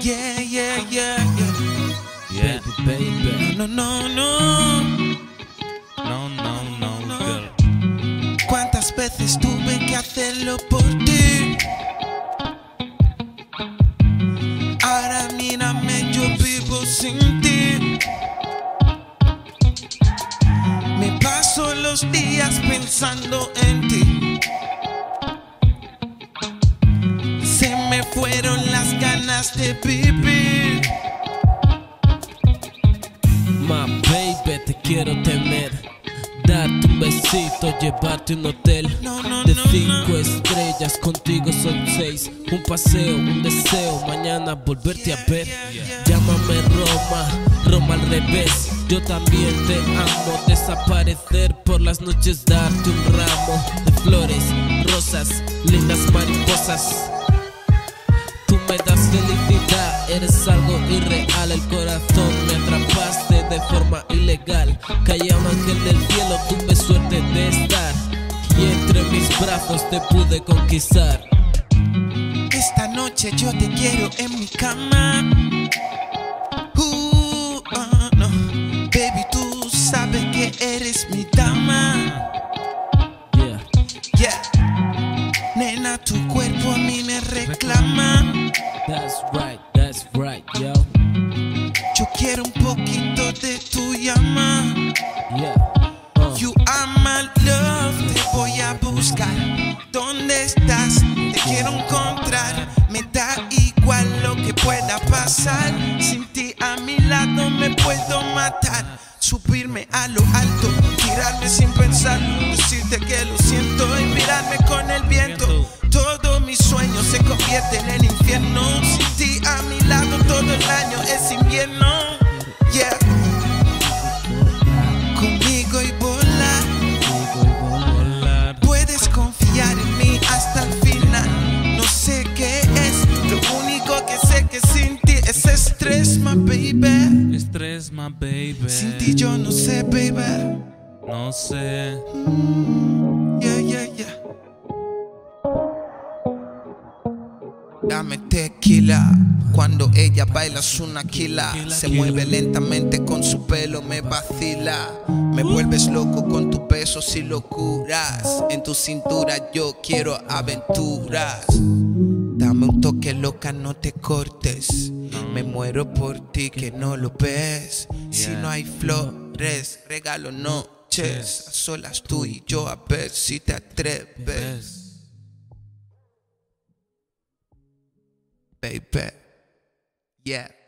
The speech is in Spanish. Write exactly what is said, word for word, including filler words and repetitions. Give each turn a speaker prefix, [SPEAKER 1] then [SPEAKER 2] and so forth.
[SPEAKER 1] Yeah, yeah, yeah, yeah.
[SPEAKER 2] Yeah, baby.
[SPEAKER 1] No, no, no,
[SPEAKER 2] No, no, no,
[SPEAKER 1] no.
[SPEAKER 2] girl.
[SPEAKER 1] ¿Cuántas veces tuve que hacerlo por ti? Ahora mírame, yo vivo sin ti. Me paso los días pensando en ti. Se me fueron las ganas de vivir.
[SPEAKER 2] My baby, te quiero tener. Darte un besito, llevarte a un hotel
[SPEAKER 1] No, no,
[SPEAKER 2] de
[SPEAKER 1] no,
[SPEAKER 2] cinco
[SPEAKER 1] no.
[SPEAKER 2] estrellas, contigo son seis. Un paseo, un deseo, mañana volverte a ver. Llámame Roma, Roma al revés. Yo también te amo, desaparecer por las noches, darte un ramo de flores, rosas, lindas mariposas. Tú me das felicidad, eres algo irreal. El corazón me atrapaste de forma ilegal. Calla un ángel del cielo, tuve suerte de estar y entre mis brazos te pude conquistar.
[SPEAKER 1] Esta noche yo te quiero en mi cama. Uh, uh, no. Baby, tú sabes que eres mi dama.
[SPEAKER 2] Yeah,
[SPEAKER 1] Yeah. Nena, tu cuerpo a mí me reclama.
[SPEAKER 2] that's right, that's right, yo.
[SPEAKER 1] Yo quiero un poquito de tu llama.
[SPEAKER 2] Yeah, uh.
[SPEAKER 1] You are my love, te voy a buscar. ¿Dónde estás? Te quiero encontrar. Me da igual lo que pueda pasar. Sin ti a mi lado me puedo matar. Subirme a lo alto, tirarme sin pensarlo, decirte que lo siento y mirarme con el viento. Todos mis sueños se convierten en infierno. Sin ti a mi lado todo el año es invierno. Yeah. Conmigo y volar.
[SPEAKER 2] Volar.
[SPEAKER 1] Puedes confiar en mí hasta el final. No sé qué es, lo único que sé que sin ti es estrés, my baby.
[SPEAKER 2] Estrés, my baby.
[SPEAKER 1] Sin ti yo no sé, baby.
[SPEAKER 2] No sé.
[SPEAKER 1] Mm, yeah, yeah, yeah. Dame tequila. Cuando ella baila es una killa. Se mueve lentamente con su pelo, me vacila. Me vuelves loco con tus besos y locuras. En tu cintura yo quiero aventuras. Dame un toque loca, no te cortes. Me muero por ti que no lo ves. Si no hay flores, regalo noches. A solas tú y yo a ver si te atreves. Baby, yeah.